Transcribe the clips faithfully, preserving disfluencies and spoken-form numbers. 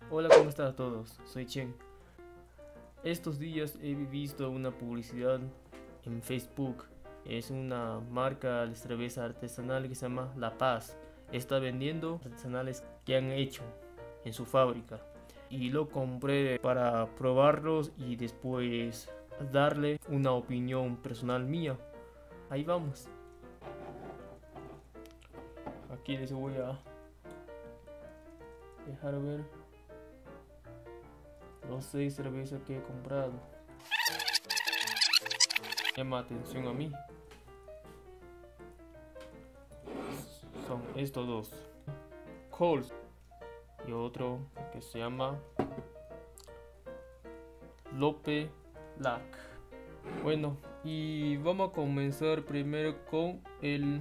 Hola, ¿cómo están todos? Soy Chen. Estos días he visto una publicidad en Facebook. Es una marca de cerveza artesanal que se llama La Paz. Está vendiendo artesanales que han hecho en su fábrica. Y lo compré para probarlos y después darle una opinión personal mía. Ahí vamos. Aquí les voy a dejar ver los seis cervezas que he comprado. Llama atención a mí. Son estos dos. Coles y otro que se llama Lope Lac. Bueno, y vamos a comenzar primero con el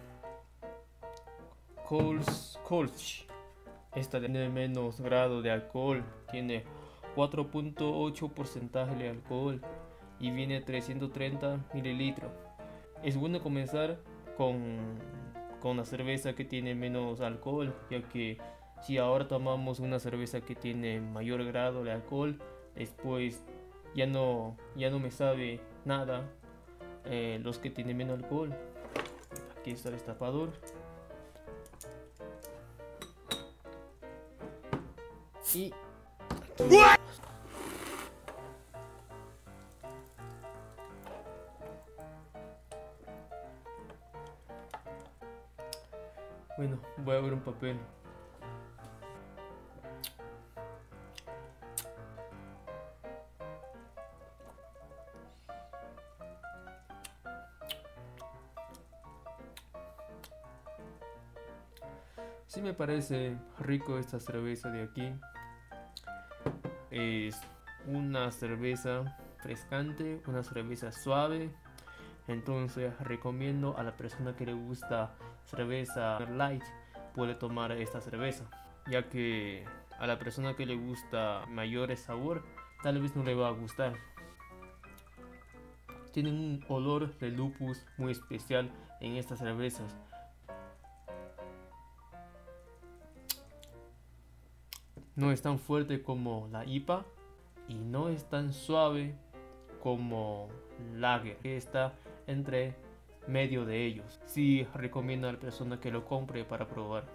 Coles Kolsch. Esta tiene menos grado de alcohol, tiene cuatro punto ocho porcentaje de alcohol y viene trescientos treinta mililitros. Es bueno comenzar con, con la cerveza que tiene menos alcohol, ya que si ahora tomamos una cerveza que tiene mayor grado de alcohol, después ya no, ya no me sabe nada eh, los que tienen menos alcohol. Aquí está el destapador. Y aquí. Bueno, voy a ver un papel. Sí me parece rico esta cerveza de aquí. Es una cerveza frescante, una cerveza suave. Entonces recomiendo a la persona que le gusta cerveza light puede tomar esta cerveza, ya que a la persona que le gusta mayor sabor tal vez no le va a gustar. Tienen un olor de lupus muy especial en estas cervezas. No es tan fuerte como la I P A y no es tan suave como Lager, que está entre medio de ellos. Sí recomiendo a la persona que lo compre para probar.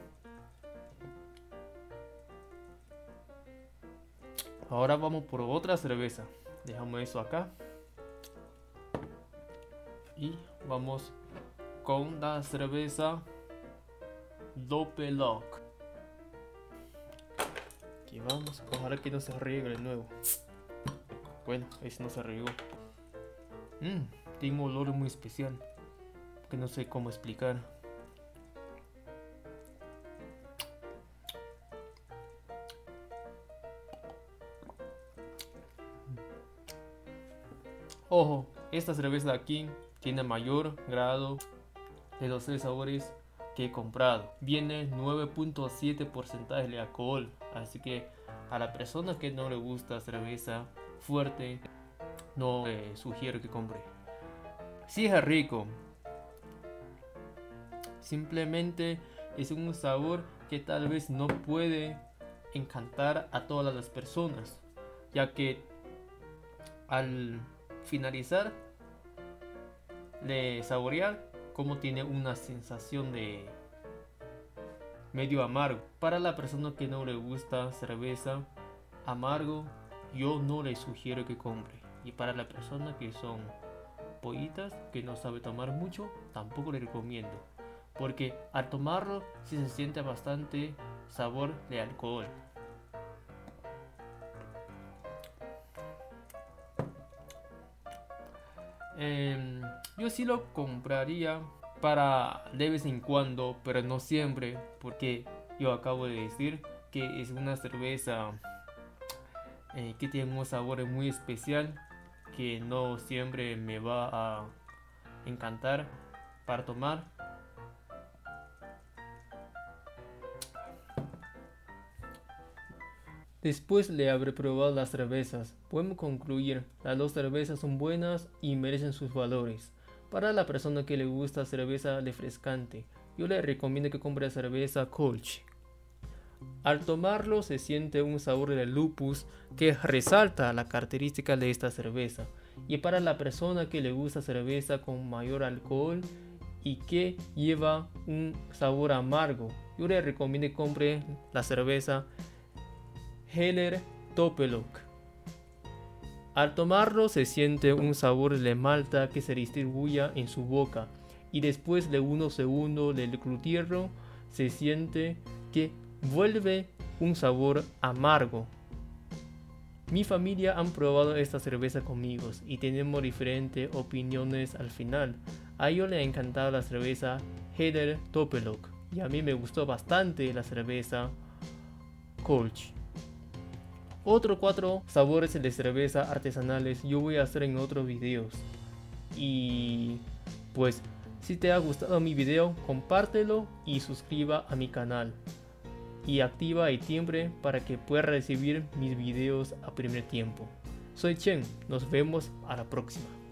Ahora vamos por otra cerveza. Dejamos eso acá. Y vamos con la cerveza Lope Lac. Aquí vamos. Ojalá que no se riegue de nuevo. Bueno, ese no se regó. Mmm, tiene un olor muy especial que no sé cómo explicar. Ojo, esta cerveza de aquí tiene mayor grado de los tres sabores que he comprado. Viene nueve punto siete porcentaje de alcohol, así que a la persona que no le gusta cerveza fuerte no le sugiero que compre. Sí es rico, simplemente es un sabor que tal vez no puede encantar a todas las personas, ya que al finalizar de saborear como tiene una sensación de medio amargo. Para la persona que no le gusta cerveza amargo, yo no le sugiero que compre. Y para la persona que son pollitas, que no sabe tomar mucho, tampoco le recomiendo, porque al tomarlo sí se siente bastante sabor de alcohol. Eh, yo sí lo compraría para de vez en cuando, pero no siempre, porque yo acabo de decir que es una cerveza eh, que tiene un sabor muy especial que no siempre me va a encantar para tomar. Después de haber probado las cervezas, podemos concluir las dos cervezas son buenas y merecen sus valores. Para la persona que le gusta cerveza refrescante, yo le recomiendo que compre cerveza Kolsch. Al tomarlo se siente un sabor de lupus que resalta la característica de esta cerveza. Y para la persona que le gusta cerveza con mayor alcohol y que lleva un sabor amargo, yo le recomiendo que compre la cerveza Heller Topelok. Al tomarlo se siente un sabor de malta que se distribuye en su boca y después de unos segundos del glutierro se siente que vuelve un sabor amargo. Mi familia han probado esta cerveza conmigo y tenemos diferentes opiniones al final. A ellos les ha encantado la cerveza Heller Topelok y a mí me gustó bastante la cerveza Kolsch. Otros cuatro sabores de cerveza artesanales yo voy a hacer en otros videos. Y pues si te ha gustado mi video, compártelo y suscriba a mi canal. Y activa el timbre para que puedas recibir mis videos a primer tiempo. Soy Chen, nos vemos a la próxima.